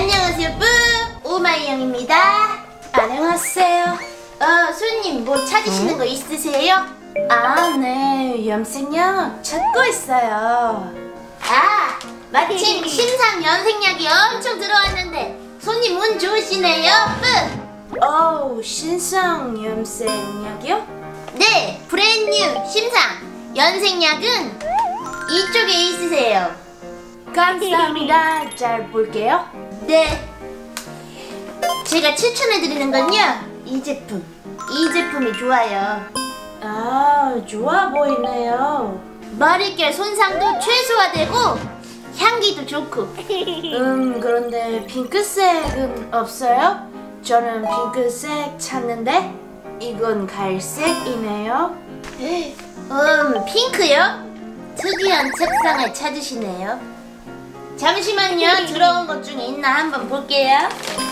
안녕하세요, 뿌! 오마이영입니다. 안녕하세요. 손님 뭐 찾으시는 거 있으세요? 네, 염색약 찾고 있어요. 마침 신상 연색약이 엄청 들어왔는데 손님 운 좋으시네요, 뿌! 신상 염색약이요? 네, 브랜뉴 신상 연색약은 이쪽에 있으세요. 감사합니다. 잘 볼게요. 네, 제가 추천해드리는 건요, 이 제품이 좋아요. 좋아 보이네요. 머릿결 손상도 최소화되고 향기도 좋고. 그런데 핑크색은 없어요? 저는 핑크색 찾는데 이건 갈색이네요. 핑크요? 특이한 색상을 찾으시네요. 잠시만요. 들어온 것 중에 있나 한번 볼게요.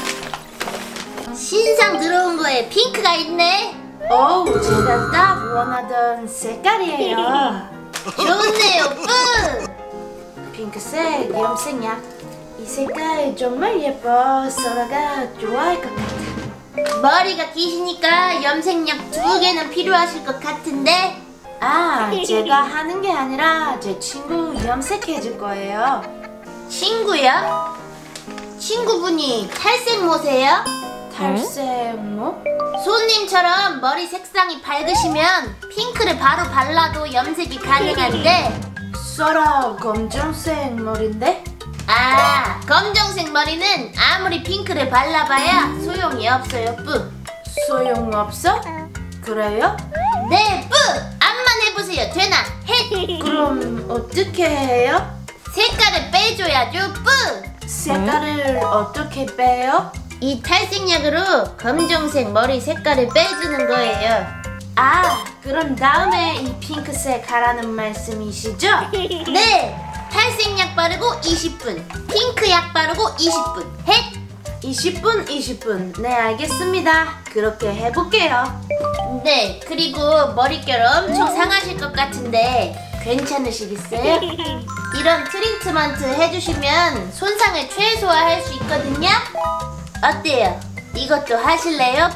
신상 들어온 거에 핑크가 있네. 제가 딱 원하던 색깔이에요. 좋네요, 뿌! 핑크색 염색약. 이 색깔 정말 예뻐. 소라가 좋아할 것 같아. 머리가 기시니까 염색약 2개는 필요하실 것 같은데. 제가 하는 게 아니라 제 친구 염색해줄 거예요. 친구요? 친구분이 탈색모세요? 탈색모? 손님처럼 머리 색상이 밝으시면 핑크를 바로 발라도 염색이 가능한데. 소라 검정색 머리인데? 검정색 머리는 아무리 핑크를 발라봐야 소용이 없어요, 뿌. 소용없어? 그래요? 네, 뿌! 앞만 해보세요. 되나? 헷! 그럼 어떻게 해요? 색깔을 빼줘야죠, 뿌! 색깔을 어떻게 빼요? 이 탈색약으로 검정색 머리 색깔을 빼주는 거예요. 그럼 다음에 이 핑크색 하라는 말씀이시죠? 네! 탈색약 바르고 20분, 핑크약 바르고 20분. 헷! 20분. 네, 알겠습니다. 그렇게 해볼게요. 네, 그리고 머릿결 엄청 상하실 것 같은데 괜찮으시겠어요? 이런 트리트먼트 해주시면 손상을 최소화할 수 있거든요? 어때요? 이것도 하실래요?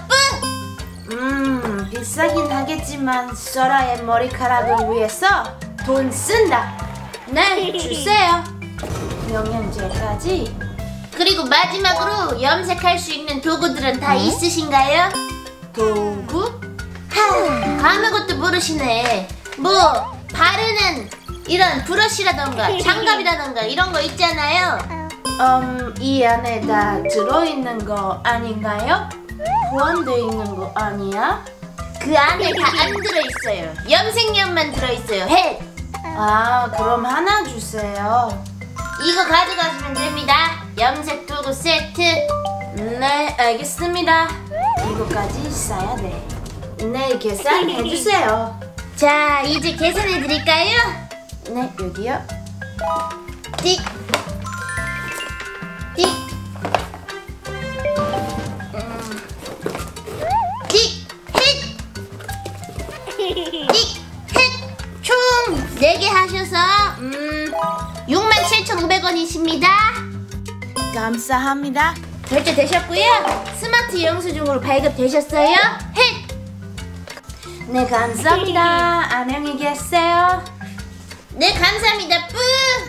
뿌! 비싸긴 하겠지만 소라의 머리카락을 위해서 돈 쓴다. 네, 주세요. 영양제까지. 그리고 마지막으로 염색할 수 있는 도구들은 다 있으신가요? 도구? 아무것도 모르시네. 뭐 바르는 이런 브러쉬라던가 장갑이라던가 이런 거 있잖아요. 이 안에 다 들어있는 거 아닌가요? 포함되어 있는 거 아니야? 그 안에 다 안 들어있어요. 염색약만 들어있어요. 헷! 그럼 하나 주세요. 이거 가져가시면 됩니다. 염색 도구 세트. 네, 알겠습니다. 이거까지 싸야 돼. 네, 계산해주세요. 자, 이제 계산해 드릴까요? 네, 여기요. 띡, 띡, 띡, 헷, 띡, 헷. 총 4개 하셔서 67,500원이십니다. 감사합니다. 결제되셨고요. 스마트 영수증으로 발급되셨어요. 헷. 네, 감사합니다. 안녕히 계세요. 네, 감사합니다. 뿌.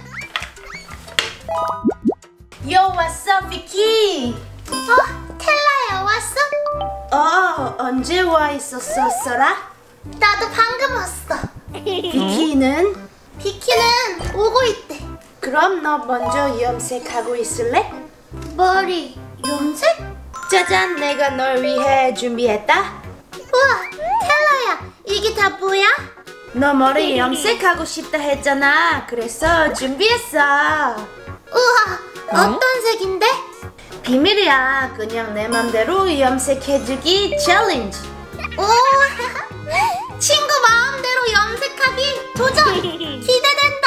Yo, what's up, 비키? 텔라야 왔어? 언제 와 있었어, 소라? 나도 방금 왔어. 비키는? 비키는 오고 있대. 그럼 너 먼저 염색하고 있을래? 머리 염색? 짜잔, 내가 널 위해 준비했다. 우와, 텔라야, 이게 다 뭐야? 너 머리 염색하고 싶다 했잖아. 그래서 준비했어. 우와, 어떤 색인데? 비밀이야. 그냥 내 맘대로 염색해주기 챌린지. 오, 친구 마음대로 염색하기 도전! 기대된다.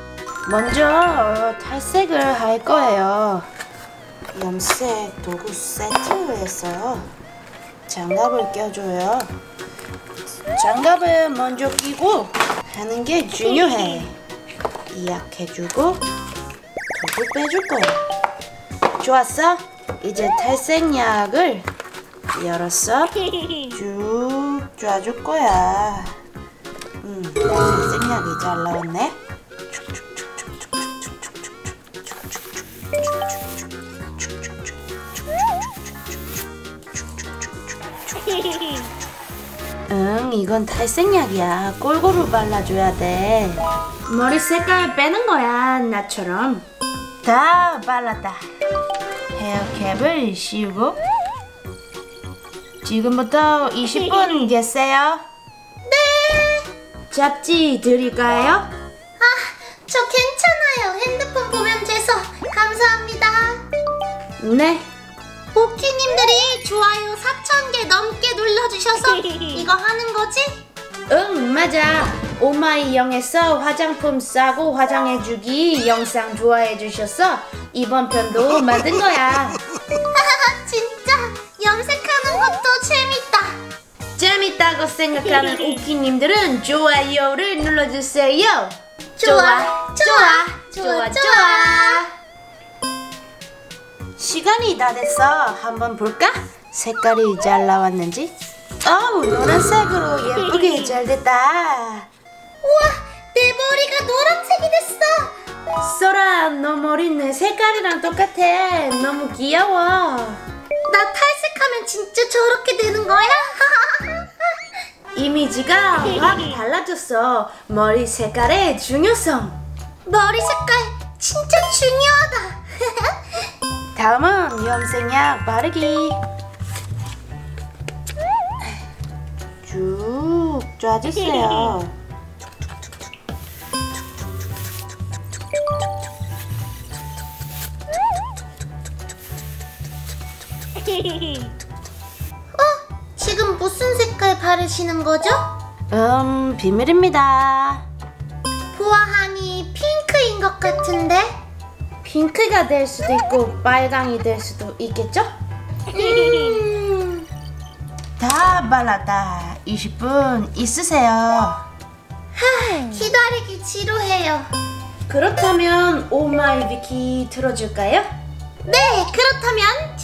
먼저 탈색을 할 거예요. 염색 도구 세트를 했어요. 장갑을 껴줘요. 장갑을 먼저 끼고 하는 게 중요해. 이약해주고 도구 빼줄 거야. 좋았어? 이제 탈색약을 열었어? 쭉 쪄줄 거야. 탈색약이 잘 나왔네. 응, 이건 탈색약이야. 골고루 발라줘야 돼. 머리 색깔 빼는 거야, 나처럼. 다 발랐다. 헤어캡을 씌우고 지금부터 20분 계세요. 네. 잡지 드릴까요? 아, 저 괜찮아요. 핸드폰 보면 돼서 감사합니다. 네. 오키님들이 좋아요 4,000개 넘게 눌러주셔서 이거 하는 거지? 응, 맞아. 오마이영에서 화장품 싸고 화장해주기 영상 좋아해주셔서 이번 편도 만든 거야. 진짜 염색하는 것도 재밌다. 재밌다고 생각하는 오키님들은 좋아요를 눌러주세요. 좋아. 시간이 다 됐어. 한번 볼까? 색깔이 잘 나왔는지. 어우, 노란색으로 예쁘게 잘 됐다. 우와, 내 머리가 노란색이 됐어. 소라, 너 머리 내 색깔이랑 똑같아. 너무 귀여워. 나 탈색하면 진짜 저렇게 되는 거야? 이미지가 확 달라졌어. 머리 색깔의 중요성. 머리 색깔 진짜 중요하다. 다음은 염색약 바르기. 쭉 쪄주세요. 지금 무슨 색깔 바르시는 거죠? 비밀입니다. 보아하니 핑크인 것 같은데? 핑크가 될 수도 있고 빨강이 될 수도 있겠죠? 다 발랐다. 20분 있으세요. 기다리기 지루해요. 그렇다면 오마이 비키 틀어줄까요? 네, 그렇다면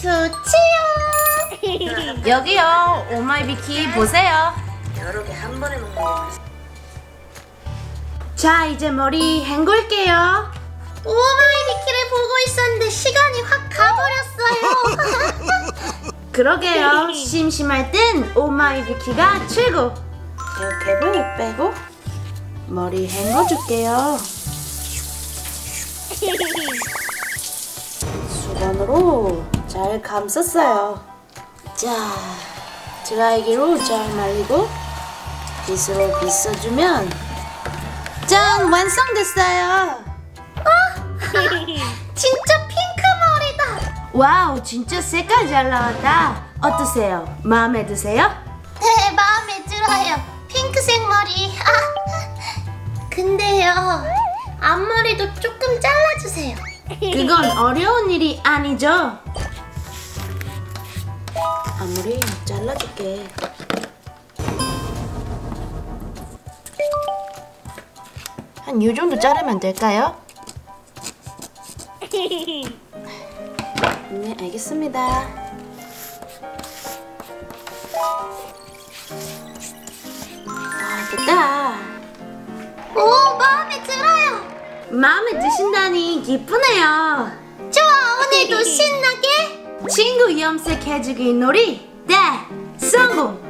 좋지요. 여기요, 오마이 비키 보세요. 여러 개 한 번에 먹는 게 맛있어. 자, 이제 머리 헹굴게요. 오마이비키를 보고 있었는데 시간이 확 가버렸어요. 그러게요. 심심할 땐 오마이 비키가 최고. 헤어캡을 빼고 머리 헹궈줄게요. 수건으로 잘 감쌌어요. 자, 드라이기로 잘 말리고 빗으로 빗어주면 짠! 완성됐어요. 진짜 핑크 머리다. 와우, 진짜 색깔 잘 나왔다. 어떠세요? 마음에 드세요? 네, 마음에 들어요. 핑크색 머리. 근데요, 앞머리도 조금 잘라주세요. 그건 어려운 일이 아니죠. 앞머리 잘라줄게. 한 이 정도 자르면 될까요? 네, 알겠습니다. 아, 됐다. 오, 마음에 들어요. 마음에 드신다니 기쁘네요. 좋아, 오늘도 신나게 친구 염색해주기 놀이 네, 성공!